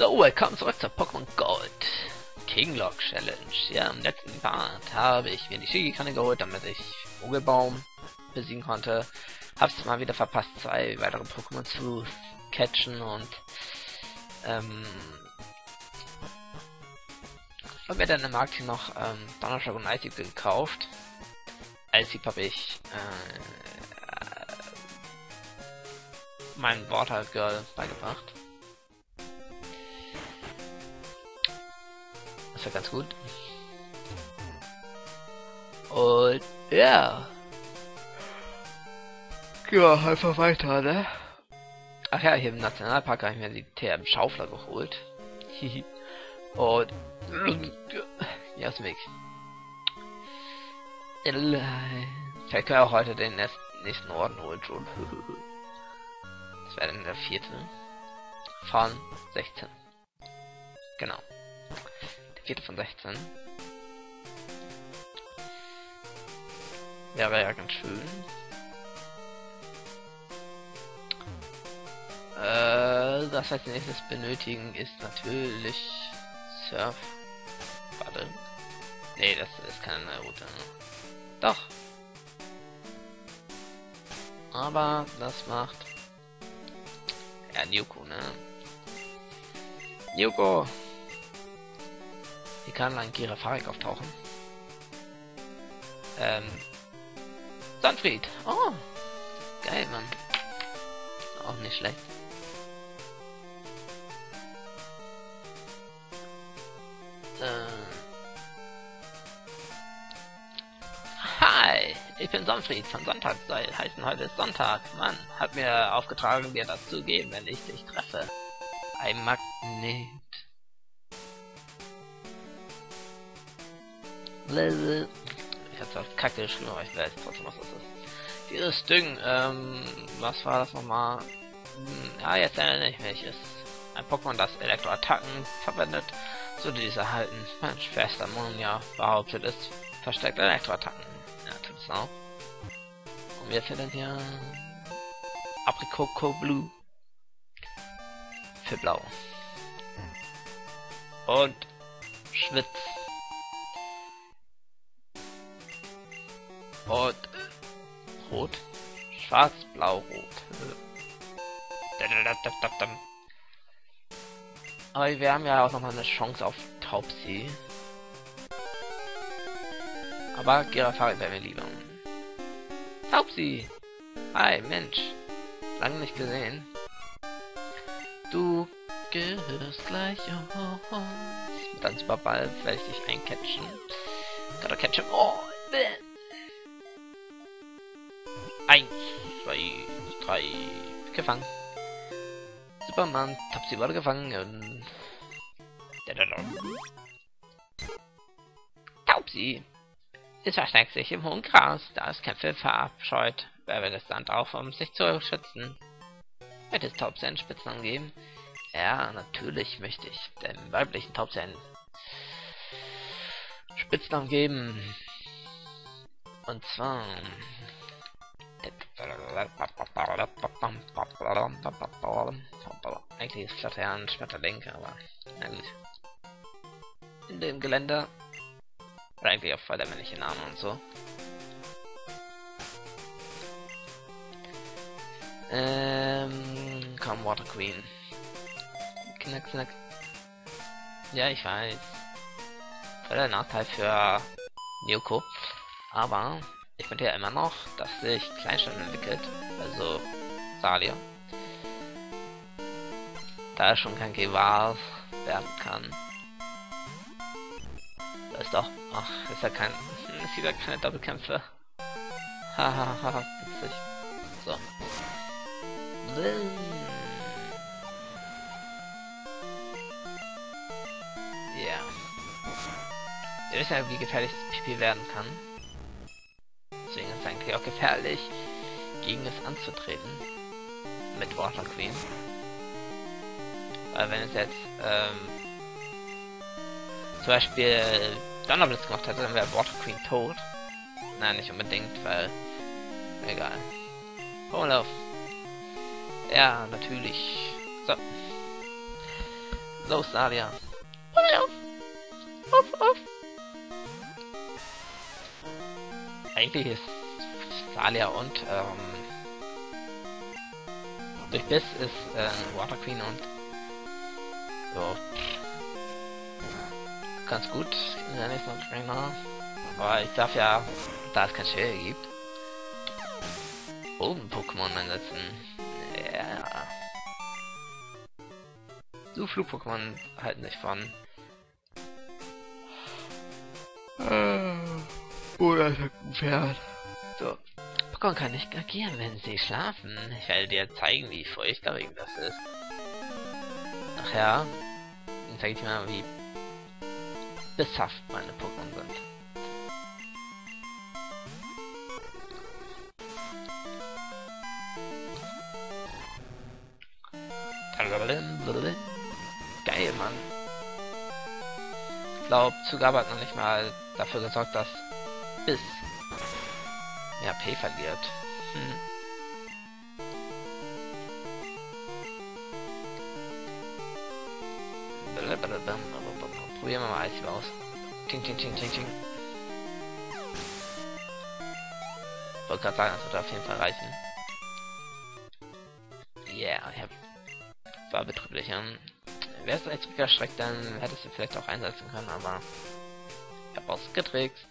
So, willkommen zurück zur Pokémon Gold Kinglog Challenge. Ja, im letzten Part habe ich mir die Shigi-Kanne geholt, damit ich Vogelbaum besiegen konnte. Hab's mal wieder verpasst, 2 weitere Pokémon zu catchen und habe mir dann im Markt hier noch Donnerschlag und Eishieb gekauft. Eishieb habe ich meinen Water Girl beigebracht. Das war ganz gut. Und ja. Ja, einfach weiter, ne? Ach ja, hier im Nationalpark habe ich mir die TM Schaufler geholt. Und ja, aus dem Weg. Vielleicht können wir auch heute den nächsten Orden holen schon. Das wäre dann der 4. von 16. Genau. Der 4. von 16. Wäre ja ganz schön. Das heißt, nächstes benötigen ist natürlich Surf. Warte. Nee, das ist keine neue Route. Doch. Aber das macht ja Nyuko, ne? Nyuko! Hier kann ein Girafarik auftauchen. Sandfried! Oh! Geil, Mann. Auch nicht schlecht. Hi! Ich bin Sandfried von Sonntagsseil. Heißen heute ist Sonntag. Mann, hat mir aufgetragen, dir das zu geben, wenn ich dich treffe. Ein Magnet. Ich hab's auf Kacke geschrieben, aber ich weiß trotzdem, was das ist. Dieses Ding, was war das nochmal? Ja, jetzt erinnere ich mich. Ist ein Pokémon, das Elektroattacken verwendet. So diese erhalten. Mein Schwester Monja behauptet, es verstärkt Elektroattacken. Ja, tut es auch. Und wir finden hier Aprikoko Blue für Blau. Und Schwitz. Und Rot. Schwarz, Blau, Rot. Aber wir haben ja auch nochmal eine Chance auf Taubsi. Aber Girafarik wäre mir lieber. Taubsi! Hi, Mensch. Lange nicht gesehen. Du gehörst gleich uns. Dann super bald werde ich dich eincatchen. Gotta catch him. Oh! 1, 2, 3. Gefangen. Superman, Taubsi wurde gefangen. Taubsi. Es versteckt sich im hohen Gras, da es Kämpfe verabscheut. Wer will es dann drauf, um sich zu schützen? Wird es Taubsi einen Spitznamen geben? Ja, natürlich möchte ich dem weiblichen Taubsi einen Spitznamen geben. Und zwar... Eigentlich ist Flatter ja ein Schmetterling, aber na gut. In dem Gelände oder eigentlich auch voll der männliche Name und so. Komm, Water Queen. Knack, knack. Ja, ich weiß. Voll der Nachteil für Nyuko. Aber ich finde ja immer noch, dass sich Kleinstadt entwickelt. Also Salia. Da er schon kein Gewahr werden kann. Da ist doch. Ach, ist ja kein. Ist wieder keine Doppelkämpfe. Hahaha, witzig. So. Ja. Ihr wisst ja, wie gefährlich das Pipi werden kann. Deswegen ist es eigentlich auch gefährlich, gegen es anzutreten. Mit Water Queen. Weil wenn es jetzt zum Beispiel Donnerblitz gemacht hätte, dann wäre Water Queen tot. Nein, nicht unbedingt, weil... Egal. Vorlauf. Ja, natürlich. So. Los, Salia. Auf! Auf, auf! Eigentlich ist Salia und durch Biss ist Water Queen und so ganz gut in der nächsten Trainer. Aber ich darf ja, da es kein Schwere gibt, Boden-Pokémon einsetzen. Ja. So Flug-Pokémon halten sich von. Oder ein Pferd. So. Pokémon kann nicht agieren, wenn sie schlafen. Ich werde dir zeigen, wie furchterregend das ist. Ach ja. Dann zeige ich dir mal, wie bisshaft meine Pokémon sind. Geil, Mann. Ich glaube, Zugabe hat noch nicht mal dafür gesorgt, dass Biss mehr P verliert. Probieren wir mal Eis aus. Ting, ting, ting, ting, ting. Wollte gerade sagen, das wird auf jeden Fall reichen. Yeah, war betrüblich. Wäre es jetzt erschreckt, dann hättest du vielleicht auch einsetzen können, aber ich habe ausgetrickst.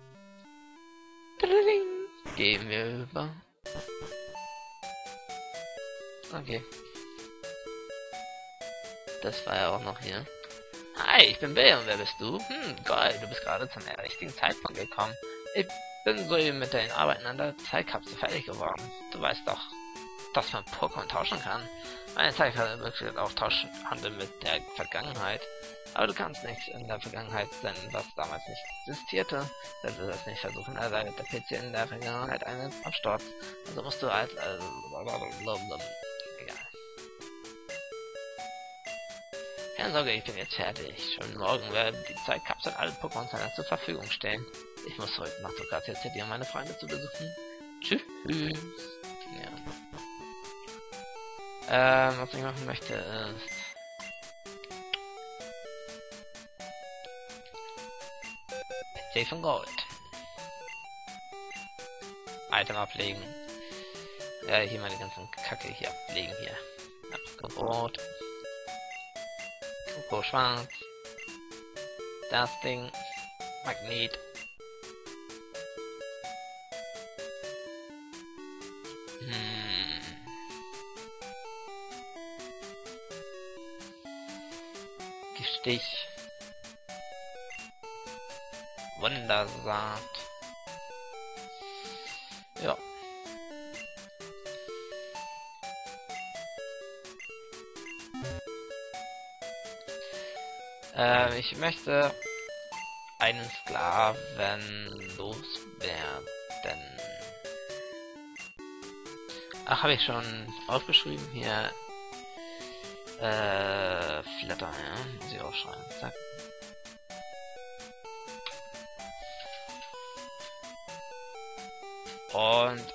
Gehen wir über. Okay. Das war ja auch noch hier. Hi, ich bin Bill und wer bist du? Geil, du bist gerade zum richtigen Zeitpunkt gekommen. Ich bin soeben mit den Arbeiten an der Zeitkapsel fertig geworden. Du weißt doch, dass man Pokémon tauschen kann. Meine Zeitkapsel ermöglicht auch Tauschhandel mit der Vergangenheit. Aber du kannst nichts in der Vergangenheit senden, was damals nicht existierte. Wenn du das nicht versuchen, erleidet der PC in der Vergangenheit einen Absturz. Also musst du als egal. Keine Sorge, ich bin jetzt fertig. Schon morgen werden die Zeitkapsel alle Pokémon-Center zur Verfügung stellen. Ich muss heute nach Tokatio City, um meine Freunde zu besuchen. Tschüss. Ja. Was ich machen möchte ist... PC von Gold. Item ablegen. Ja, hier mal die ganzen Kacke hier ablegen hier. Abgebot. Koko schwarz. Das Ding. Magnet. Stich. Wundersaat. Ja. Ich möchte einen Sklaven loswerden. Ach, habe ich schon aufgeschrieben hier. Flatter, ja, muss ich aufschreiben. Zack. Und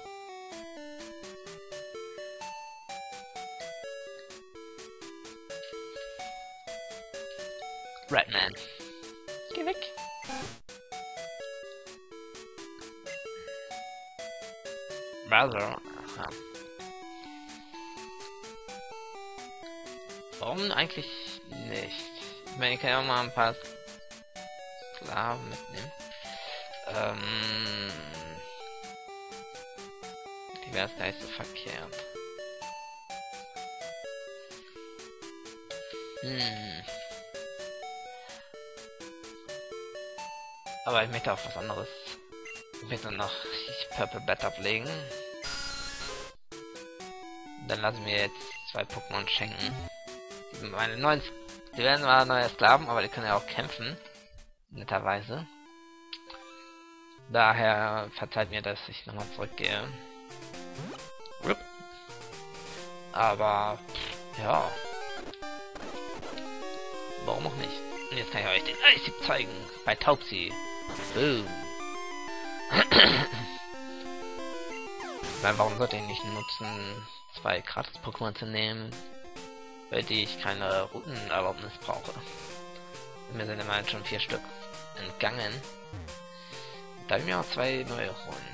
Redman. Geh weg. Brother. Aha. Warum eigentlich nicht? Ich meine, ich kann ja auch mal ein paar Sklaven mitnehmen. Die wäre es gar nicht so verkehrt. Aber ich möchte auf was anderes. Ich möchte noch Purple Bat ablegen. Dann lassen wir jetzt 2 Pokémon schenken. Meine neuen, die werden zwar neue Sklaven, aber die können ja auch kämpfen. Netterweise. Daher verzeiht mir, dass ich nochmal zurückgehe. Aber ja. Warum auch nicht? Und jetzt kann ich euch den Eishieb zeigen. Bei Taubsi. Boom. Weil warum sollte ich nicht nutzen, 2 gratis Pokémon zu nehmen? für die ich keine Routenerlaubnis brauche. Mir sind immerhin schon 4 Stück entgangen. Da ich mir auch 2 neue holen.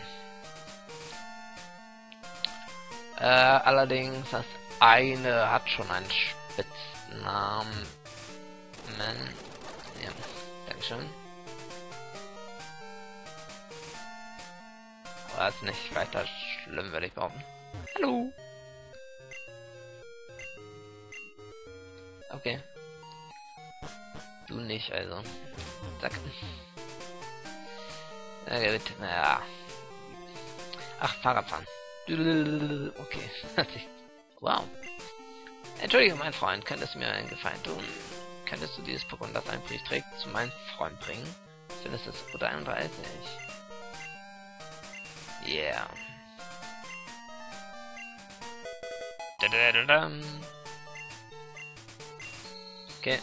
Allerdings das eine hat schon einen Spitznamen. Ja, Dankeschön. Aber ist nicht weiter schlimm, würde ich behaupten. Hallo. Okay. Du nicht, also. Zack. Ja, gut. Naja. Ach, Fahrradfahren. Okay. Wow. Entschuldige, mein Freund, könntest du mir einen Gefallen tun? Könntest du dieses Pokémon, das einen Brief trägt, zu meinem Freund bringen? Findest du es Route 31? Yeah. Okay.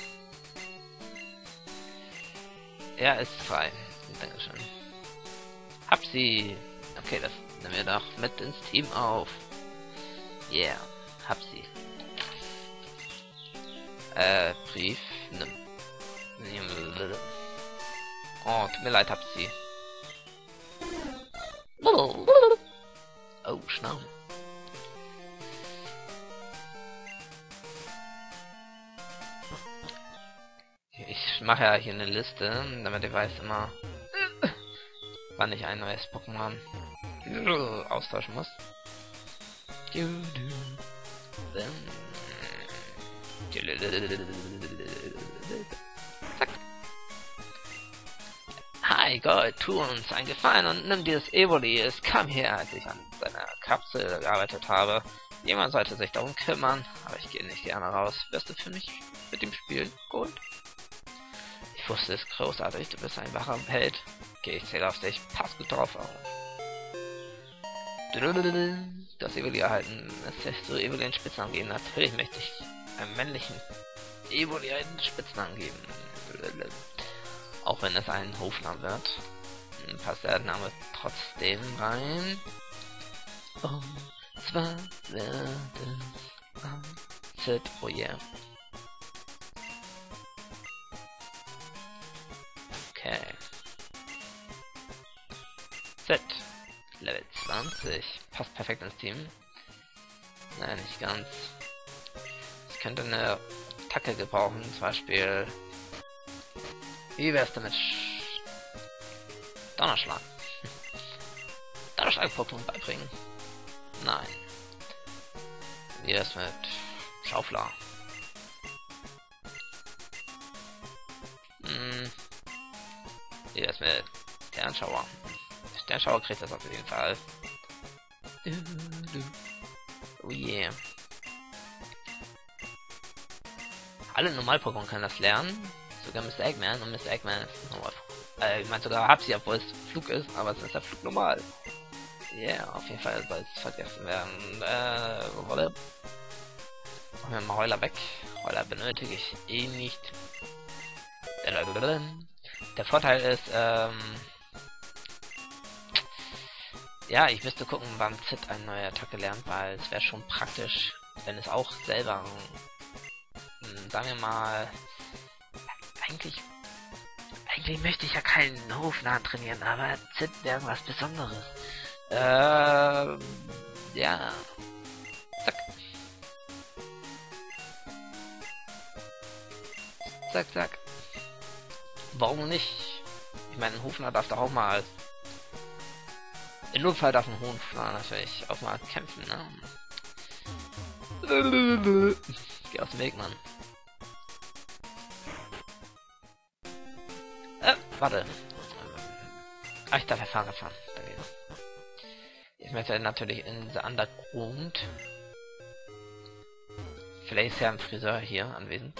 Er ist frei. Dankeschön. Hab sie. Okay, das nehmen wir doch mit ins Team auf. Yeah. Hab sie. Brief. Nimm. Oh, tut mir leid, hab sie. Oh, Schnau. Ich mache ja hier eine Liste, damit ich weiß immer, wann ich ein neues Pokémon austauschen muss. Zack. Hi Gold, tu uns einen Gefallen und nimm dieses Evoli. Es kam her, als ich an seiner Kapsel gearbeitet habe. Jemand sollte sich darum kümmern, aber ich gehe nicht gerne raus. Wirst du für mich mit dem Spiel Gold? Ich wusste es großartig, du bist ein wacher Held. Okay, ich zähle auf dich. Pass gut drauf auf. Das Evoli erhalten. Es lässt so Evoli einen Spitznamen geben. Natürlich möchte ich einem männlichen Evoli einen Spitznamen geben. Auch wenn es ein Hofname wird, passt der Name trotzdem rein. Und zwar wird es Z. Oh yeah. Okay. Z. Level 20. Passt perfekt ins Team. Nein, nicht ganz. Ich könnte eine Attacke gebrauchen, zum Beispiel. Wie wär's damit? Donnerschlag. Donnerschlag-Pokémon beibringen? Nein. Wie wär's mit Schaufler? Wie wär's mit Sternschauer? Sternschauer kriegt das auf jeden Fall. Oh yeah. Alle Normal-Pokémon können das lernen. Sogar Mr. Eggman, und Mr. Eggman ist normal. Ich meine sogar Hapsi, obwohl es Flug ist, aber es ist der Flug normal. Ja, yeah, auf jeden Fall soll es vergessen werden. Rolle. Machen wir mal Heuler weg. Heuler benötige ich eh nicht. Der Vorteil ist, ja, ich müsste gucken, wann Zit eine neue Attacke lernt, weil es wäre schon praktisch, wenn es auch selber, sagen wir mal, eigentlich möchte ich ja keinen Hofnahen trainieren, aber Zit wäre was Besonderes. Ja. Zack. Zack, zack. Warum nicht? Ich meine, ein Hofnarr darf doch auch mal. In Notfall darf ein Hofnarr natürlich auch mal kämpfen, ne? Geh aus dem Weg, Mann. Warte. Ah, ich darf ja Fahrrad fahren. Danke. Ich möchte natürlich in the Undergrund. Vielleicht ist ja ein Friseur hier anwesend.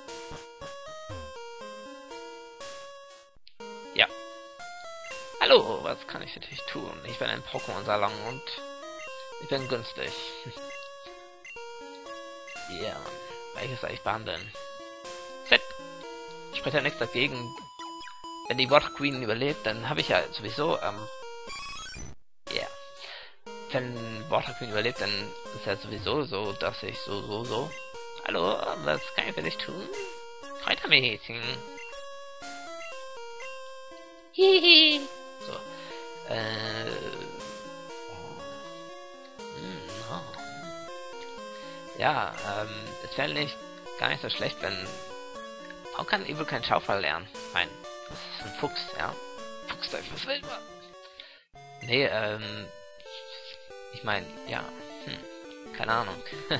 Ja. Hallo, was kann ich für dich tun? Ich bin ein Pokémon-Salon und ich bin günstig. Ja, yeah. Welches soll ich behandeln? Z. Spricht ja nichts dagegen. Wenn die Water Queen überlebt, dann habe ich ja sowieso, ja. Wenn Water Queen überlebt, dann ist ja sowieso so, dass ich so Hallo, was kann ich für dich tun? Kräutermädchen. Hihi. So. Oh. Ja, es wäre nicht gar nicht so schlecht, wenn... Warum kann Evil keinen Schaufel lernen? Nein, das ist ein Fuchs, ja. Fuchsteufel, was will man? Nee, ich meine, ja, keine Ahnung.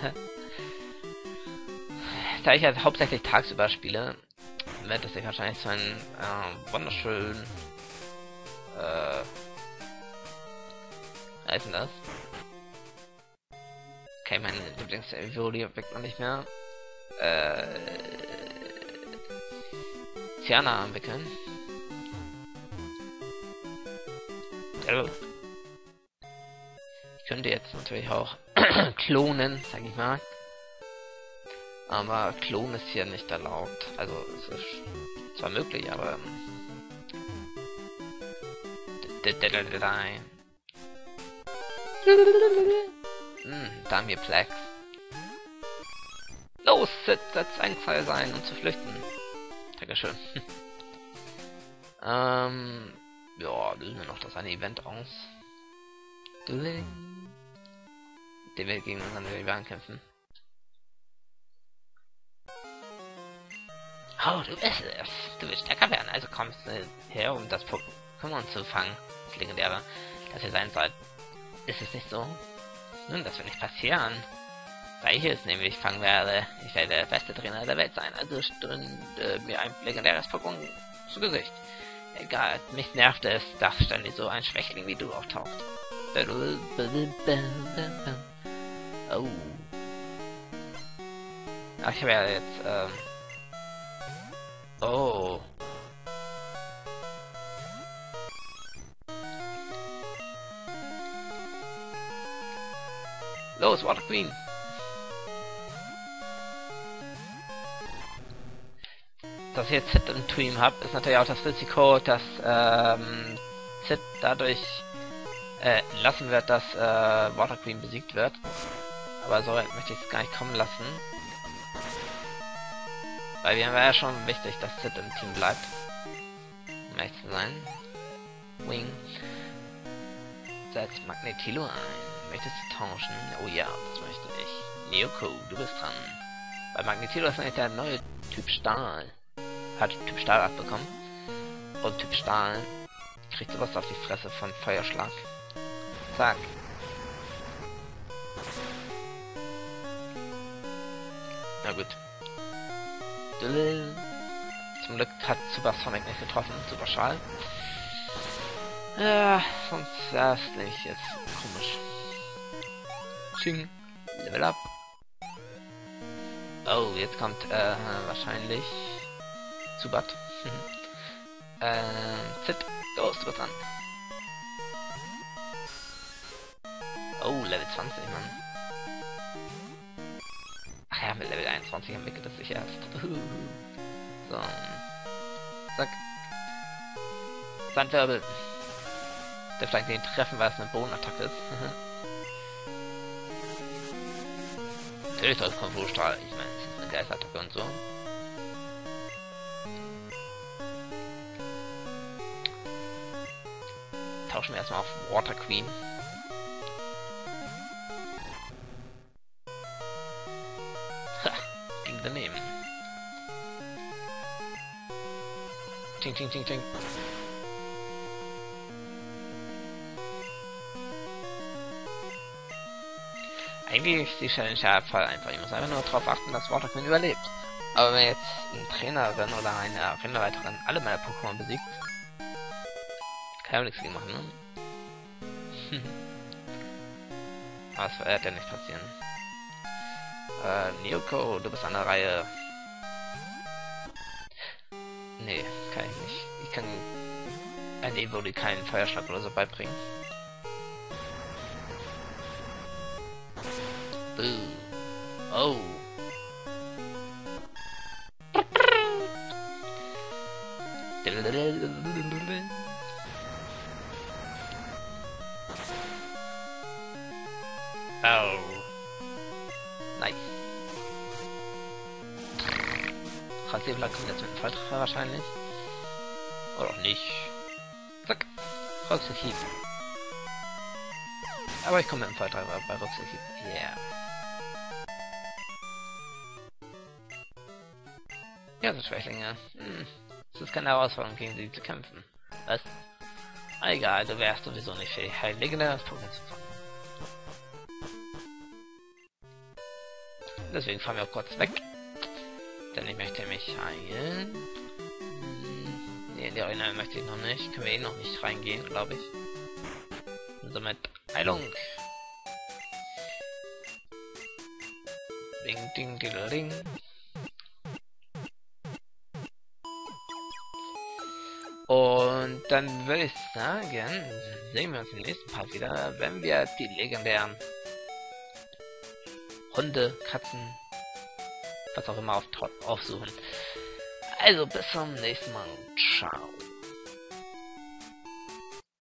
Da ich halt hauptsächlich tagsüber spiele, wird es sich wahrscheinlich so einen wunderschönen, was ist denn das? Okay, mein Lieblings-Evolie weckt noch nicht mehr. Tiana entwickeln. Ich könnte jetzt natürlich auch klonen, sag ich mal. Aber Klon ist hier nicht erlaubt. Also es ist zwar möglich, aber Damir-Plex. Los, setz ein Pfeil sein, um zu flüchten. Dankeschön. Ja, lösen wir noch das eine Event aus. Den wir gegen unseren Rivalen kämpfen. Oh, du bist es. Du willst stärker werden, also kommst du her, um das Pokémon zu fangen. Das Legendäre, das ihr sein sollt. Ist es nicht so? Nun, das wird nicht passieren. Weil ich es nämlich fangen werde. Ich werde der beste Trainer der Welt sein, also stünde mir ein legendäres Pokémon zu Gesicht. Egal, mich nervt es, dass ständig so ein Schwächling wie du auftaucht. Oh. Ach, ich werde jetzt, oh. Los, Water Queen. Dass ich jetzt Zit im Team habe, ist natürlich auch das Risiko, dass Zit dadurch lassen wird, dass Water Queen besiegt wird. Aber so weit möchte ich es gar nicht kommen lassen. Weil mir wäre ja schon wichtig, dass Zit im Team bleibt. Um ehrlich zu sein. Wing. Setzt Magnetilo ein. Möchtest du tauschen? Oh ja, das möchte ich. Neoko, du bist dran. Weil Magnetilo ist eigentlich der neue Typ Stahl. Hat Typ Stahl abbekommen. Und Typ Stahl kriegt sowas auf die Fresse von Feuerschlag. Zack. Na gut. Zum Glück hat Supersonic nicht getroffen. Super Schal. Ja, sonst wäre es nämlich jetzt komisch. Ching. Level up. Oh, jetzt kommt wahrscheinlich Zubat. Zit. Los, du bist dran. Oh, Level 20, Mann. Ach ja, mit Level 21 entwickelt es sich erst. So. Zack. Sandwirbel. Der vielleicht den treffen, weil es eine Bodenattacke ist. Natürlich soll es Konfurstrahl. Ich meine, es ist eine Geistattacke und so. Tauschen wir erstmal auf Water Queen. Ha, ging daneben. Ting, ting, ting, ting. Eigentlich ist die Challenge ja voll einfach. Ich muss einfach nur darauf achten, dass Water Queen überlebt. Aber wenn jetzt eine Trainerin oder eine Arenaleiterin alle meine Pokémon besiegt, kann ja nichts gegen machen, ne? Aber das wird ja nicht passieren. Neoko, du bist an der Reihe. Nee, kann ich nicht. Ich kann ein Evoli keinen Feuerschlag oder so beibringen. Oh. Oh. Nice. Leveler kommt jetzt mit dem Volltreffer wahrscheinlich. Oder auch nicht. Zack. Rucksack-Hieb. Aber ich komme mit dem Volltreffer bei Rucksack-Hieb. Yeah. Ja, so Schwächlinge. Es ist keine Herausforderung, gegen sie zu kämpfen. Was? Egal, du wärst sowieso nicht fähig, Heilige das Pokémon zu fangen. Deswegen fahren wir auch kurz weg. Denn ich möchte mich heilen. Ne, in die Arena möchte ich noch nicht. Können wir eh noch nicht reingehen, glaube ich. Und somit Heilung. Ding, ding, ding, ding. Und dann würde ich sagen, sehen wir uns im nächsten Part wieder, wenn wir die legendären Hunde, Katzen, was auch immer aufsuchen. Also bis zum nächsten Mal. Ciao.